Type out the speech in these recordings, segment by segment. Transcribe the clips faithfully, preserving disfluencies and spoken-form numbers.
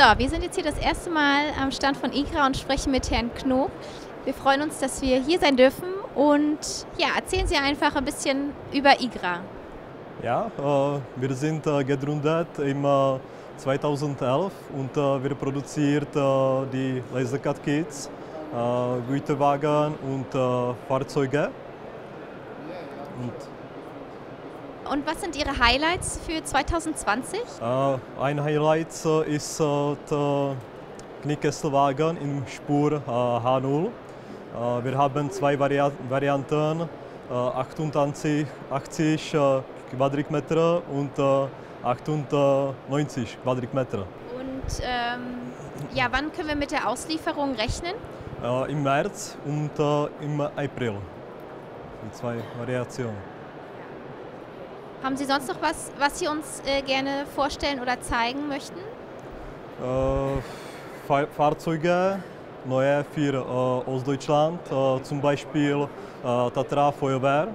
wir sind jetzt hier das erste Mal am Stand von IGRA und sprechen mit Herrn Knoop. Wir freuen uns, dass wir hier sein dürfen und ja, erzählen Sie einfach ein bisschen über IGRA. Ja, äh, wir sind äh, gegründet im äh, zweitausendelf und äh, wir produzieren äh, die Lasercut-Kits, äh, Güterwagen und äh, Fahrzeuge. Und Und was sind Ihre Highlights für zweitausendzwanzig? Äh, ein Highlight äh, ist äh, der Kniekesselwagen im Spur äh, H null. Äh, wir haben zwei Vari Varianten, äh, achtundzwanzig, achtzig äh, Quadratmeter und äh, achtundneunzig Quadratmeter. Und ähm, ja, wann können wir mit der Auslieferung rechnen? Äh, Im März und äh, im April. Die zwei Variationen. Haben Sie sonst noch was, was Sie uns äh, gerne vorstellen oder zeigen möchten? Äh, Fahr Fahrzeuge, neue für äh, Ostdeutschland, äh, zum Beispiel äh, Tatra Feuerwehr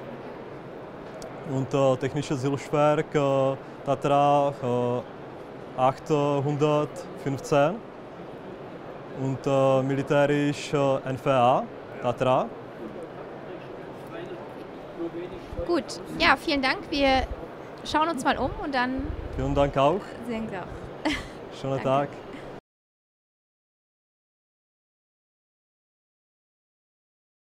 und äh, technisches Hilfswerk äh, Tatra äh, achthundertfünfzehn und äh, militärisch äh, N V A Tatra. Gut, ja, vielen Dank. Wir schauen uns mal um und dann Vielen Dank auch. sehen wir auch. Schönen Danke. Tag.